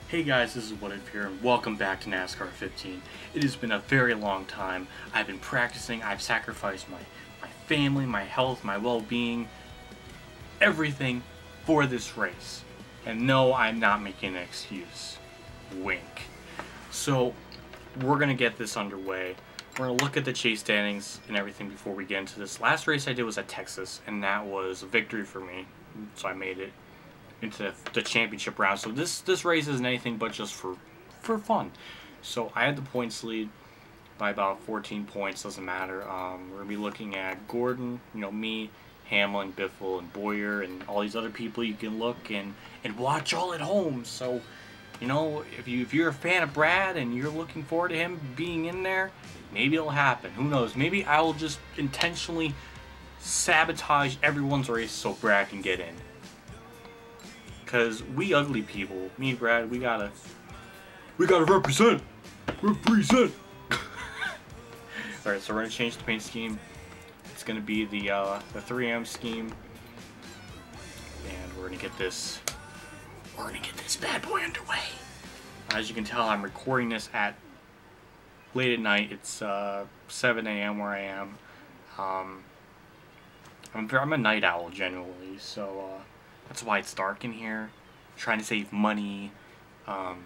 Hey guys, this is What If here, and welcome back to NASCAR 15. It has been a very long time. I've been practicing, I've sacrificed my family, my health, my well-being, everything for this race. And no, I'm not making an excuse. Wink. So, we're going to get this underway. We're going to look at the chase standings and everything before we get into this. Last race I did was at Texas, and that was a victory for me, so I made it into the championship round. So this race isn't anything but just for fun. So I had the points lead by about 14 points. Doesn't matter. We're gonna be looking at Gordon, me, Hamlin, Biffle, and Boyer, and all these other people you can look and watch all at home. So if you're a fan of Brad and you're looking forward to him being in there, maybe it'll happen. Who knows? Maybe I will just intentionally sabotage everyone's race so Brad can get in. Because we ugly people, me and Brad, we gotta represent. Alright, so we're gonna change the paint scheme. It's gonna be the 3M scheme, and we're gonna get this bad boy underway. As you can tell, I'm recording this at late at night. It's 7 a.m. where I am. I'm a night owl generally, so that's why it's dark in here. I'm trying to save money. I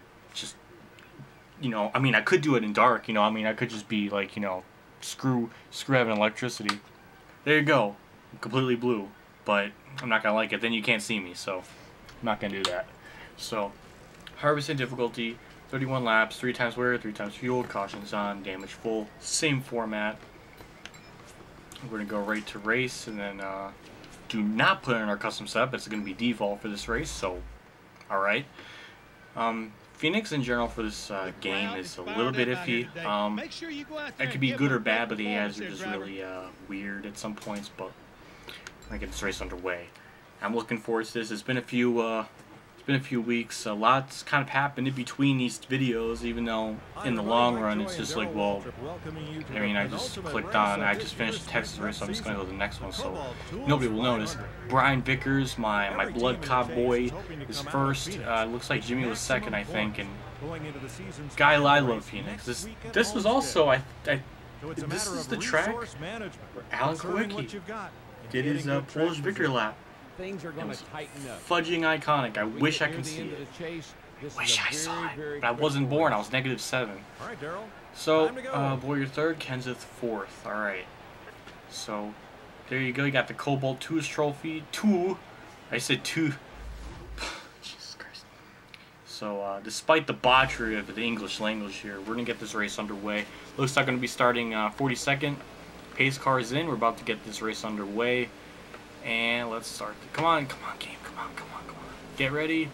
mean, I could do it in dark. I could just be like, screw having electricity. There you go, I'm completely blue. But I'm not gonna like it. Then you can't see me, so I'm not gonna do that. So, 100% difficulty, 31 laps, 3 times wear, 3 times fuel, cautions on, damage full, same format. We're gonna go right to race, and then do not put in our custom setup. It's going to be default for this race, so alright. Phoenix in general for this game is a little bit iffy. It could be good or bad, but the ads are just really weird at some points, but I'm going to get this race underway. I'm looking forward to this. It's been a few weeks. A lot's kind of happened in between these videos, even though in the long run it's just like, well, I mean, I just finished the Texas race, so I'm just going to go to the next one, so nobody will notice. Brian Vickers, my blood cop boy, is first. Looks like Jimmy was second, I think, and Guy, I love Phoenix. This was also, this is the track where Alan Kulwicki did his Polish victory lap. Things are going to tighten up. Fudging iconic. I wish I could see it. Wish I saw it. But I wasn't born. I was -7. So, Boyer third, Kenseth fourth. Alright. So, there you go. You got the Cobalt 2's trophy. 2. I said 2. Jesus Christ. So, despite the botchery of the English language here, we're going to get this race underway. Looks like I'm going to be starting 42nd. Pace car is in. We're about to get this race underway. And let's start. Come on, game. Come on. Get ready.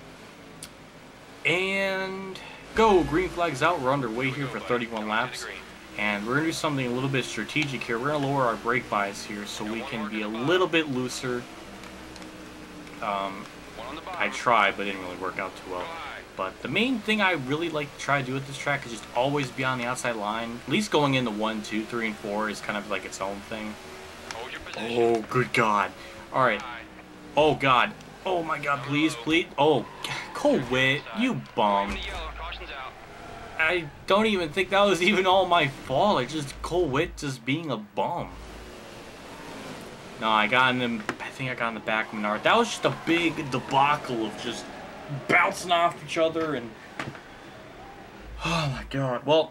And go. Green flag's out. We're underway here for 31 laps. And we're going to do something a little bit strategic here. We're going to lower our brake bias here so we can be a little bit looser. I tried, but it didn't really work out too well. But the main thing I really like to try to do at this track is just always be on the outside line. At least going into 1, 2, 3, and 4 is kind of like its own thing. Oh, good God. Alright. Oh, God. Oh, my God. Please. Oh, Cole Witt, you bum. I don't even think that was even all my fault. Like, just Cole Witt just being a bum. No, I think I got in the back of Menard. That was just a big debacle of just bouncing off each other and... Oh, my God. Well,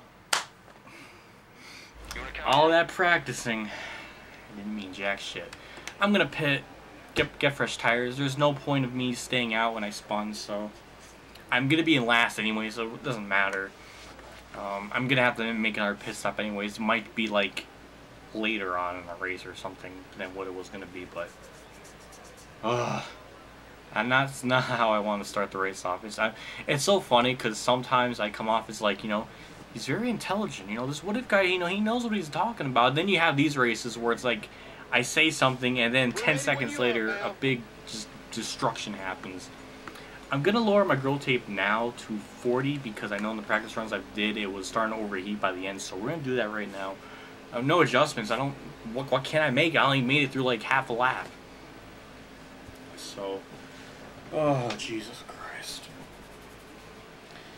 all that practicing didn't mean jack shit. I'm gonna pit, get fresh tires. There's no point of me staying out when I spun, so I'm gonna be in last anyway, so it doesn't matter. I'm gonna have to make another pit stop anyways. It might be like later on in the race or something than what it was gonna be, but and that's not how I want to start the race off. It's so funny because sometimes I come off as like, he's very intelligent. This What If guy, he knows what he's talking about. Then you have these races where it's like, I say something and then 10 seconds later, a big destruction happens. I'm going to lower my grill tape now to 40 because I know in the practice runs I did, it was starting to overheat by the end. So we're going to do that right now. No adjustments. What can I make? I only made it through like half a lap. So, oh, Jesus Christ.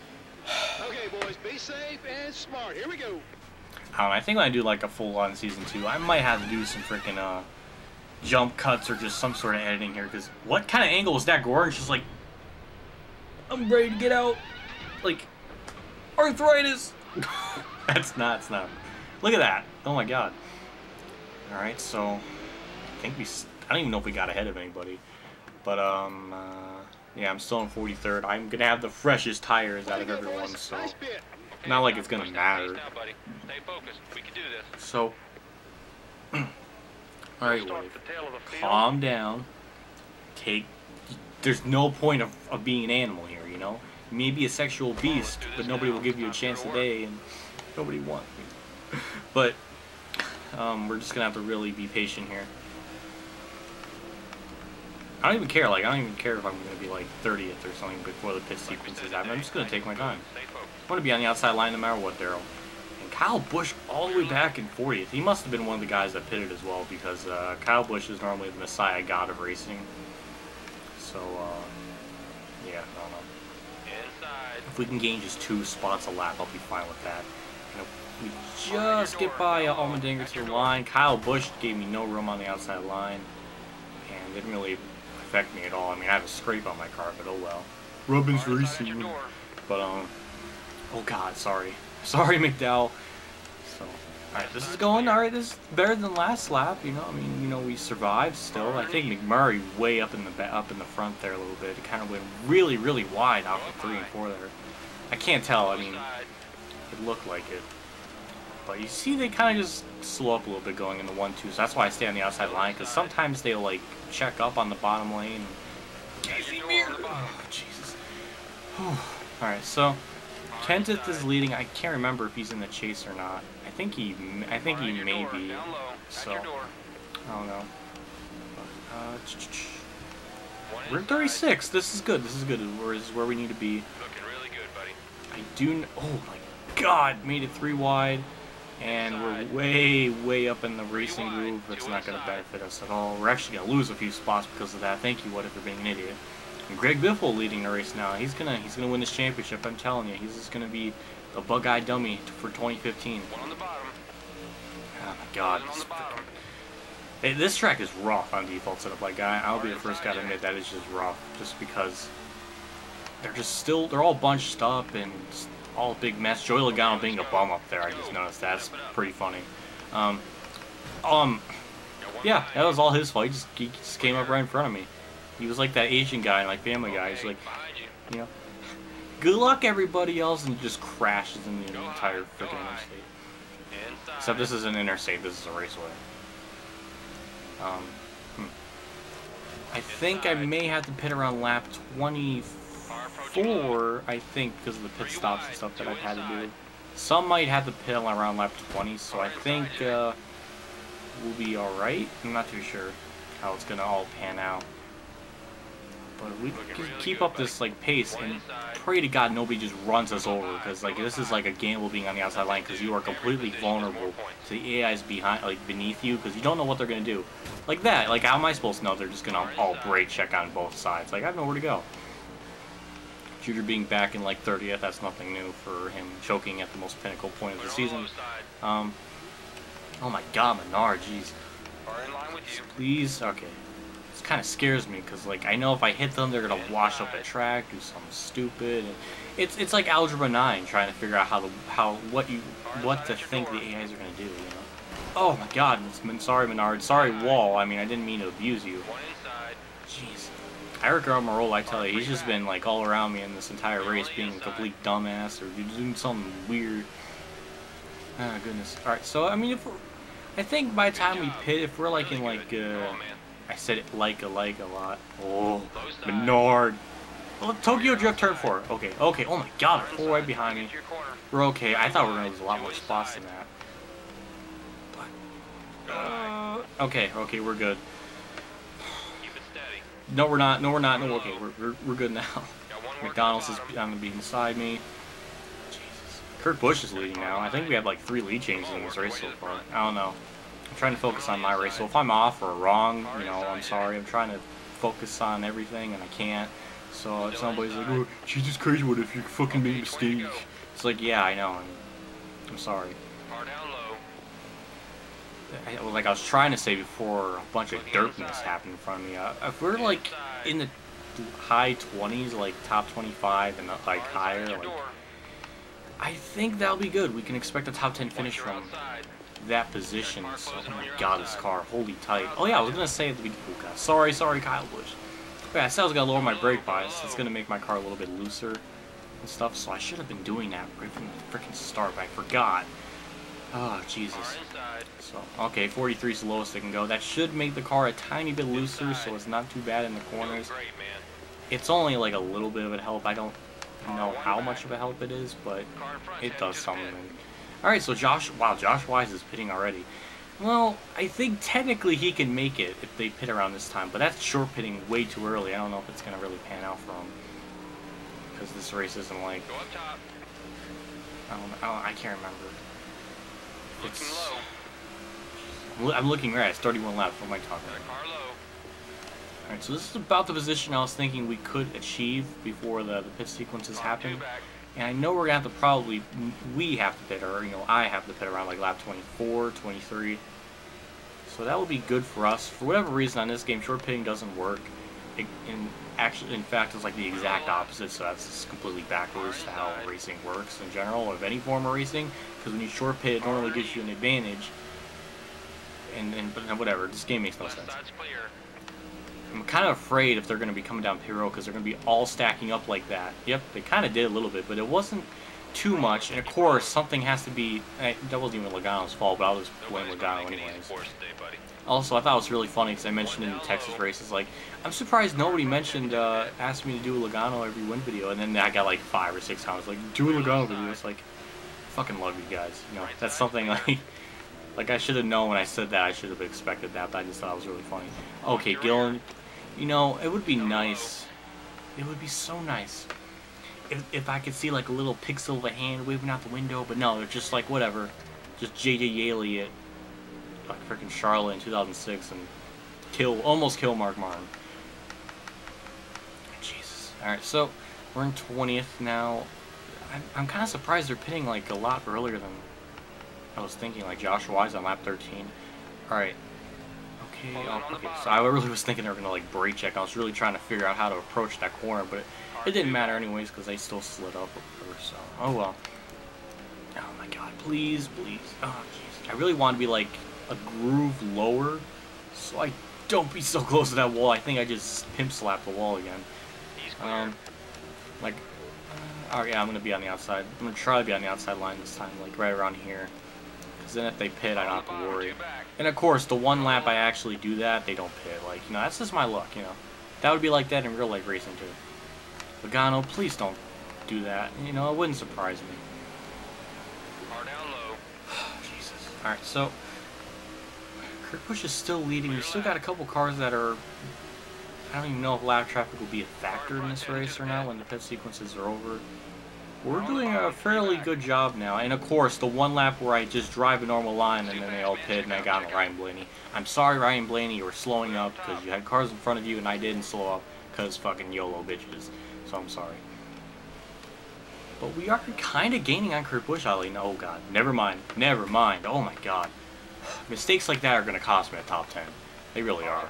boys. Be safe and smart. Here we go. I don't know, I think when I do like a full-on season 2, I might have to do some freaking jump cuts or just some sort of editing here, because what kind of angle was that? Gordon's just like, I'm ready to get out. Like, arthritis. That's not, it's not. Look at that. Oh my god. Alright, so I think I don't even know if we got ahead of anybody. But, yeah, I'm still in 43rd. I'm going to have the freshest tires out of everyone, so not like it's going to matter. So, alright, Wave. Calm down. There's no point of being an animal here, you know? You may be a sexual beast, but nobody will give you a chance today, and nobody wants me. But, we're just going to have to really be patient here. I don't even care, like, I don't even care if I'm going to be, like, 30th or something before the pit sequences happen. I'm just going to take my time. I want to be on the outside line no matter what, Daryl. And Kyle Busch all the way back in 40th. He must have been one of the guys that pitted as well, because Kyle Busch is normally the messiah god of racing. So, yeah, I don't know. If we can gain just 2 spots a lap, I'll be fine with that. And if we just get by Allmendinger to the line, Kyle Busch gave me no room on the outside line, and didn't really affect me at all. I mean, I have a scrape on my car, but oh well. Robbins Racing. But, oh god, sorry. Sorry, McDowell. So, alright, this is going, alright, this is better than last lap, you know, I mean, you know, we survived still. I think McMurray way up in the front there a little bit. It kind of went really, really wide out from 3 and 4 there. I can't tell, I mean, it looked like it. But you see they kind of just slow up a little bit going in the 1-2, so that's why I stay on the outside line, because sometimes they'll, like, check up on the bottom lane. Oh, Jesus. Alright, so Kenseth is leading. I can't remember if he's in the chase or not. I think he may be. So, I don't know. We're 36. This is good. This is good. This is where we need to be. I do. Oh my God! Made it 3 wide. And we're way, way up in the racing groove. That's not going to benefit us at all. We're actually going to lose a few spots because of that. Thank you, What If, for being an idiot. And Greg Biffle leading the race now. He's gonna win this championship. I'm telling you, he's just gonna be the bug-eyed dummy for 2015. Oh my God! This track is rough on default setup. Like I'll be the first guy to admit that it's just rough, just because they're all bunched up and just all a big mess. Joey Logano being a bum up there, I just noticed. That's pretty funny. Yeah, that was all his fault. He just came up right in front of me. He was like that Asian guy in like Family Guy. He's like, you know, good luck everybody else, and just crashes in the entire freaking interstate. Except this is an interstate. This is a raceway. I think I may have to pit around lap 24. I think because of the pit stops and stuff that I've had to do. Some might have to pit around lap 20. So I think we'll be all right. I'm not too sure how it's gonna all pan out. But we can keep up this like pace and pray to God nobody just runs us over, because like this is like a gamble being on the outside line, because you are completely vulnerable to the AIs beneath you, because you don't know what they're gonna do. Like that, like how am I supposed to know they're just gonna all brake check on both sides? Like I have nowhere to go. Juder being back in like 30th, that's nothing new for him, choking at the most pinnacle point of the season. Oh my God, Menard, jeez. Please, okay. Kind of scares me, because like I know if I hit them they're gonna wash up the track, do something stupid. And it's like Algebra 9 trying to figure out what to think the AIs are gonna do, you know. Oh my God, sorry Menard, sorry Wall, I mean I didn't mean to abuse you. Jeez, Eric Almirola, I tell you, he's just been like all around me in this entire race, being a complete dumbass or doing something weird. Ah, goodness. All right, so I mean I think by the time we pit, if we're like in like I said it like a lot. Oh, Menard. Well, Tokyo Drift turn 4. Okay. Oh my God, 4 right behind me. We're okay. I thought we were gonna lose a lot more spots than that. Okay, we're good. No, we're not. No, okay, we're good now. McDonald's is gonna be inside me. Jesus. Kurt Busch is leading now. I think we have like 3 lead changes in this race so far. I don't know. I'm trying to focus on my race, so if I'm off or wrong, you know, I'm sorry. I'm trying to focus on everything, and I can't. So if somebody's like, oh, Jesus Christ, what if you fucking made a mistake? It's like, yeah, I know. I'm sorry. Car down low. Like I was trying to say before a bunch of dirtness happened in front of me. If we're like in the high 20s, like top 25 and like higher, like, I think that'll be good. We can expect a top 10 finish from that position. So, oh my god, this car, holy tight. Oh yeah, I was gonna say at the beginning. Oh god, sorry, Kyle Busch. But yeah, I said I was gonna lower my brake bias. It's gonna make my car a little bit looser and stuff. So I should have been doing that right from the freaking start, but I forgot. Oh Jesus. So okay, 43 is the lowest it can go. That should make the car a tiny bit looser, so it's not too bad in the corners. It's only like a little bit of a help. I don't know how much of a help it is, but it does something. Alright, so Josh Wise is pitting already. Well, I think technically he can make it if they pit around this time, but that's short pitting way too early. I don't know if it's going to really pan out for him. Because this race isn't like... I can't remember. It's... I'm looking right, it's 31 laps. What am I talking about? Alright, so this is about the position I was thinking we could achieve before the pit sequences happen. And I know we're going to have to probably, we have to pit, or, you know, I have to pit around like lap 24, 23. So that would be good for us. For whatever reason on this game, short pitting doesn't work. In fact, it's like the exact opposite, so that's completely backwards to how racing works in general, of any form of racing. Because when you short pit, it normally gives you an advantage. But whatever, this game makes no sense. I'm kind of afraid if they're going to be coming down pit road because they're going to be all stacking up like that. Yep, they kind of did a little bit, but it wasn't too much. And of course, something has to be... that wasn't even Logano's fault, but I'll just blame Logano anyways. Also, I thought it was really funny because I mentioned in the Texas races, like, I'm surprised nobody mentioned, asked me to do a Logano every win video, and then I got like 5 or 6 times, like, do a Logano video. It's like, fucking love you guys. You know, that's something like I should have known when I said that. I should have expected that, but I just thought it was really funny. Okay, Gillen. You know, it would be nice. It would be so nice if I could see like a little pixel of a hand waving out the window, but no, they're just like whatever. Just JJ Yaley it like freaking Charlotte in 2006 and almost kill Mark Martin. Jesus. Alright, so we're in 20th now. I'm kind of surprised they're pitting like a lot earlier than I was thinking, like Josh Wise on lap 13. Alright. Okay, so I really was thinking they were going to like brake check. I was really trying to figure out how to approach that corner, but it didn't matter anyways because they still slid up or whatever, so oh well. Oh my god, please. Oh jeez. I really want to be like a groove lower so I don't be so close to that wall. I think I just pimp slapped the wall again. Like, oh yeah, I'm going to be on the outside. I'm going to try to be on the outside line this time, like right around here. Because then if they pit, I don't have to worry. And of course, the one lap I actually do that, they don't pit. Like, you know, that's just my luck, you know. That would be like that in real life racing, too. Logano, please don't do that. You know, it wouldn't surprise me. Jesus. Alright, so Kurt Busch is still leading. We still got a couple cars that are... I don't even know if lap traffic will be a factor in this race or not when the pit sequences are over. We're doing a fairly good job now, and of course, the one lap where I just drive a normal line and then they all pit and I got Ryan Blaney. I'm sorry, Ryan Blaney, you were slowing up because you had cars in front of you and I didn't slow up because fucking YOLO bitches, so I'm sorry. But we are kind of gaining on Kurt Busch, Ali. No, oh god, never mind, oh my god. Mistakes like that are going to cost me a top 10. They really are.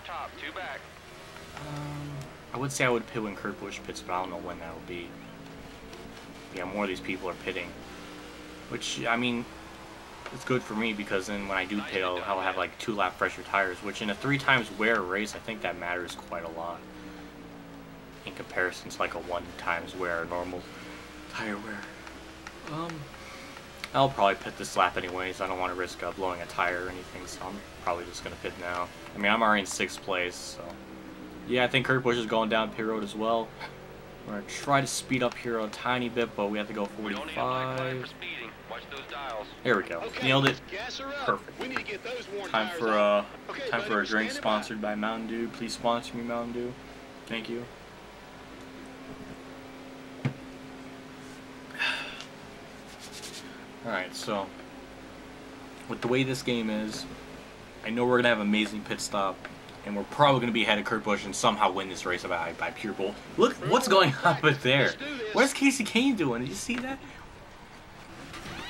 I would say I would pit when Kurt Busch pits, but I don't know when that will be. Yeah, more of these people are pitting, which, I mean, it's good for me because then when I do pit, I'll have like 2 lap fresher tires, which in a 3 times wear race, I think that matters quite a lot in comparison to like a 1 times wear normal tire wear. I'll probably pit this lap anyways. I don't want to risk blowing a tire or anything, so I'm probably just gonna pit now. I mean, I'm already in 6th place, so yeah, I think Kurt Busch is going down pit road as well. We're going to try to speed up here a tiny bit, but we have to go 45. There we go. Nailed it. Perfect. Time for a drink sponsored by Mountain Dew. Please sponsor me, Mountain Dew. Thank you. Alright, so with the way this game is, I know we're going to have an amazing pit stop. And we're probably going to be ahead of Kurt Busch and somehow win this race by pure bull. Look what's going on with there. What is Casey Kane doing? Did you see that?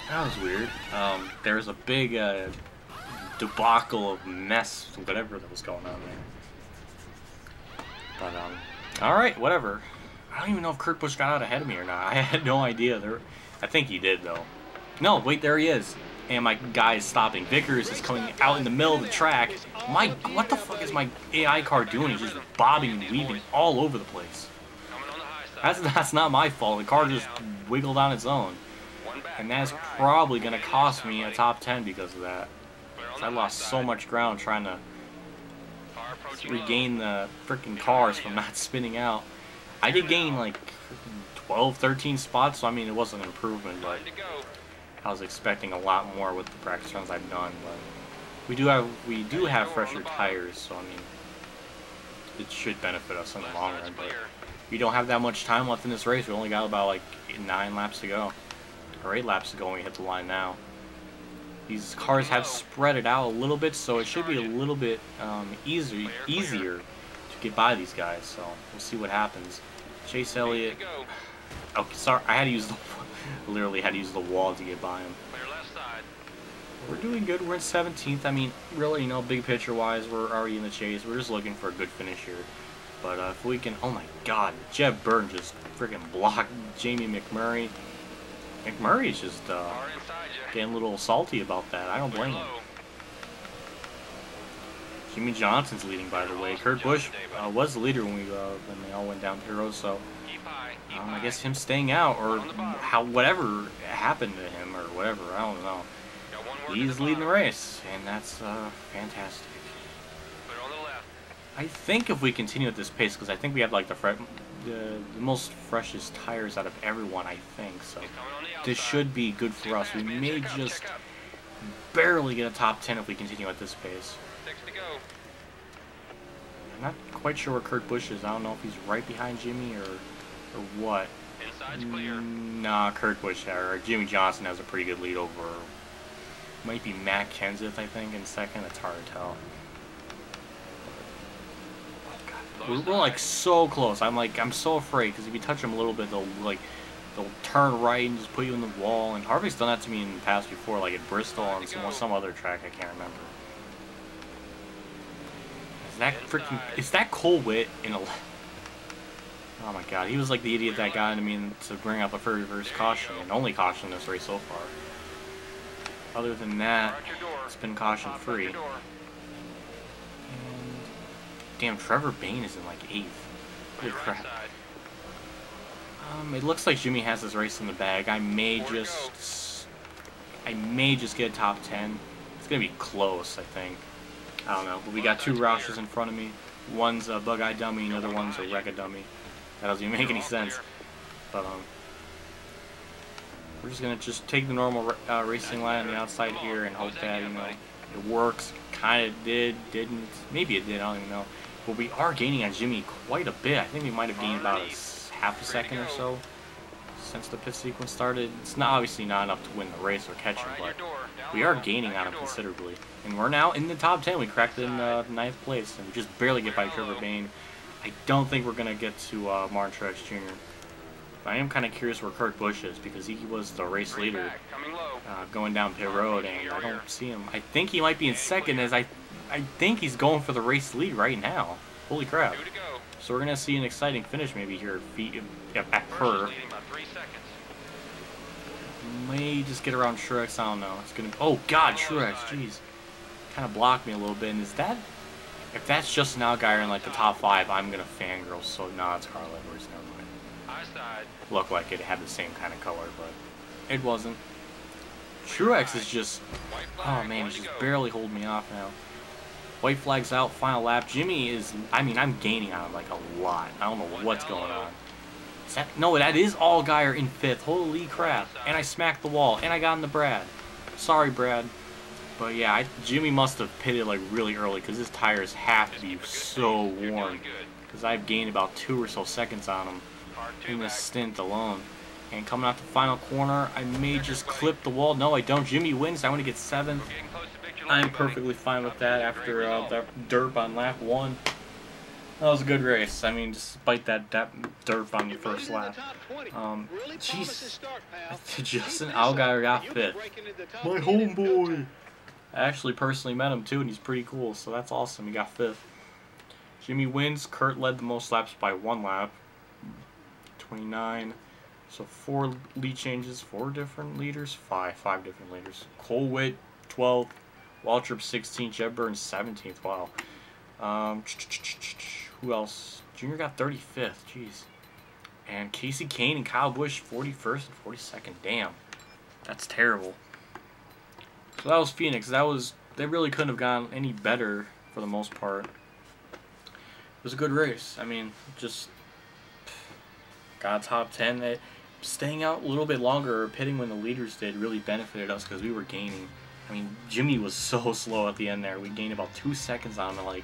That was weird. There was a big debacle of mess, whatever that was going on there. But alright, whatever. I don't even know if Kurt Busch got out ahead of me or not. I had no idea. I think he did, though. No, wait, there he is. And my guy is stopping. Vickers is coming out in the middle of the track. What the fuck is my AI car doing? He's just bobbing and weaving all over the place. That's not my fault. The car just wiggled on its own. And that's probably going to cost me a top 10 because of that. I lost so much ground trying to regain the freaking cars from not spinning out. I did gain like 12, 13 spots, so I mean it was an improvement, but I was expecting a lot more with the practice runs I've done. But we do have fresher tires, so I mean it should benefit us in the long run. But we don't have that much time left in this race. We only got about like 9 laps to go, or 8 laps to go when we hit the line now. These cars have spread it out a little bit, so it should be a little bit easier to get by these guys. So we'll see what happens. Chase Elliott. Oh, sorry, I had to use the literally had to use the wall to get by him. We're doing good. We're in 17th. I mean, really, you know, big picture wise, we're already in the chase. We're just looking for a good finish here. But if we can, oh my God, Jeb Burton just freaking blocked Jamie McMurray. McMurray's just getting a little salty about that. I don't blame him. Jimmy Johnson's leading, by the way. Kurt Busch was the leader when they all went down pit road, so I guess him staying out or whatever happened to him or whatever, I don't know. He's leading the race, and that's fantastic. I think if we continue at this pace, because I think we have like the most freshest tires out of everyone, I think, so this should be good for us. We may just barely get a top 10 if we continue at this pace. I'm not quite sure where Kurt Busch is. I don't know if he's right behind Jimmy or what. Nah, Kurt Busch or Jimmy Johnson has a pretty good lead over. Might be Matt Kenseth, I think, in second. It's hard to tell. We're like so close. I'm so afraid because if you touch them a little bit, they'll turn right and just put you in the wall. And Harvick's done that to me in the past before, like at Bristol and some other track I can't remember. Is that Cole Witt in a? Oh my God, he was like the idiot that got into me to bring up a reverse caution and only caution this race so far. Other than that, it's been caution free. Damn, Trevor Bayne is in like 8th. Holy crap. It looks like Jimmy has this race in the bag. I may just get a top 10. It's gonna be close, I think. I don't know, but we got 2 Roushers in front of me. One's a Bug-Eye dummy, and the other one's a Wreck-A dummy. That doesn't even make any sense. But we're just gonna take the normal racing line on the outside here and hope that it works. Kind of did, didn't. Maybe it did. I don't even know. But we are gaining on Jimmy quite a bit. I think we might have gained about half a second or so since the pit sequence started. It's obviously not enough to win the race or catch him, but we are gaining on him considerably. And we're now in the top 10. We cracked in 9th place and we just barely get by Trevor Bayne. I don't think we're going to get to Martin Truex Jr. But I am kind of curious where Kurt Busch is because he was the race leader going down pit road, and I don't see him. I think he might be in second as I think he's going for the race lead right now. Holy crap. So we're going to see an exciting finish maybe here at Perth. May just get around Truex. I don't know. It's going to. Oh God, Truex. Jeez. Kind of blocked me a little bit. And is that? If that's just an outguyer in like the top 5, I'm going to fangirl. So no, it's Carl Edwards. Never mind. Looked like it had the same kind of color, but it wasn't. Truex is just. Oh man, he's just barely holding me off now. White flag's out, final lap. Jimmy is, I mean, I'm gaining on him like a lot. I don't know what's going on. Is that, no, that is Allgaier in 5th. Holy crap. And I smacked the wall, and I got into Brad. Sorry, Brad. But yeah, Jimmy must have pitted like really early because his tires have to be so worn. Because I've gained about 2 or so seconds on him in this stint alone. And coming out the final corner, I may just clip the wall. No, I don't. Jimmy wins. I want to get 7th. I'm perfectly fine with that after that derp on lap 1. That was a good race. I mean, despite that dirt on your first lap. Jeez. Justin Allgaier got 5th. My homeboy. I actually personally met him too, and he's pretty cool, so that's awesome. He got 5th. Jimmy wins. Kurt led the most laps by 1 lap. 29. So 4 lead changes, 4 different leaders, 5 different leaders. Cole Witt 12th, Waltrip 16th, Jeb Burns 17th. Wow. Who else? Junior got 35th. Jeez. And Casey Kane and Kyle Busch 41st and 42nd. Damn, that's terrible. So that was Phoenix. They really couldn't have gone any better for the most part. It was a good race. I mean, just got top 10. Staying out a little bit longer or pitting when the leaders did really benefited us because we were gaining. I mean, Jimmy was so slow at the end there. We gained about 2 seconds on him in like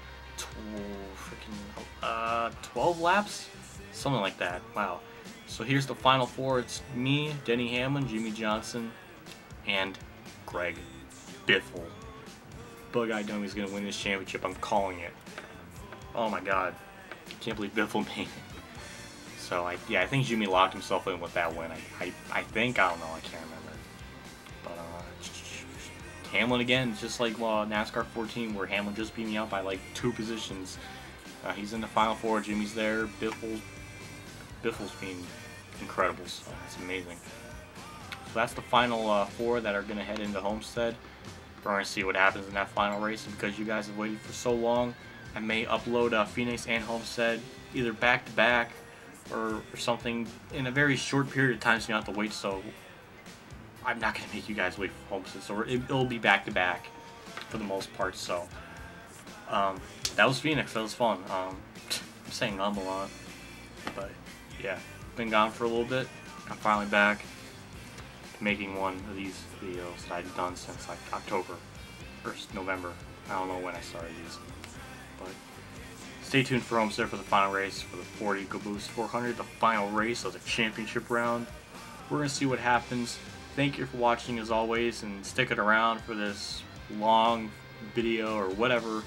12 laps? Something like that. Wow. So here's the final 4. It's me, Denny Hamlin, Jimmy Johnson, and Greg Biffle. Bug-eyed Dummy's going to win this championship. I'm calling it. Oh my god. Can't believe Biffle made it. So, I think Jimmy locked himself in with that win. I think. I don't know. I can't remember. But, Hamlin again, just like NASCAR 14, where Hamlin just beat me out by like 2 positions. He's in the final 4. Jimmy's there. Biffle's being incredible. So, it's amazing. So, that's the final 4 that are going to head into Homestead. We're going to see what happens in that final race. And because you guys have waited for so long, I may upload Phoenix and Homestead either back-to-back or something in a very short period of time, so you don't have to wait. So I'm not going to make you guys wait for Homestead, so it'll be back-to-back for the most part. So that was Phoenix. That was fun. I'm saying a lot, but yeah, been gone for a little bit. I'm finally back making one of these videos that I've done since like October or November. I don't know when I started these, but stay tuned for Homestead for the final race for the Ford EcoBoost 400, the final race of the championship round. We're going to see what happens. Thank you for watching as always, and sticking around for this long video or whatever.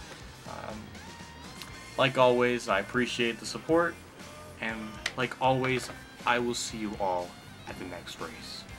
Like always, I appreciate the support, and like always, I will see you all at the next race.